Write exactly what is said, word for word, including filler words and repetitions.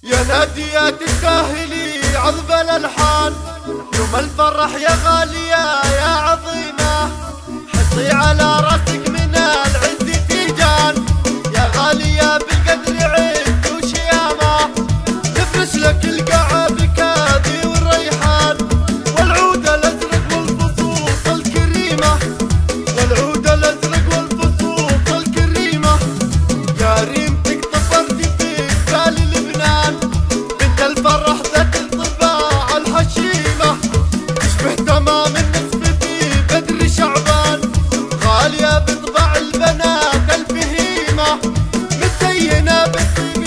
يا نادية تستاهلي عذب الألحان، يوم الفرح يا غالية يا عظيمة، حطي على راسك من العز تيجان، يا غالية بالقدر عز وشيامة، نفرش لك القاعة بكادي والريحان، والعود الأزرق والفصوص الكريمة، والعود الأزرق والفصوص الكريمة، يا ريمتك طفرتي في جبال لبنان، بنت الفرح ذات الطباع الحشيمة، تشبه تمام النصف في بدر شعبان، غالية بطباع البنات الفهيمة، متزينة بالطيب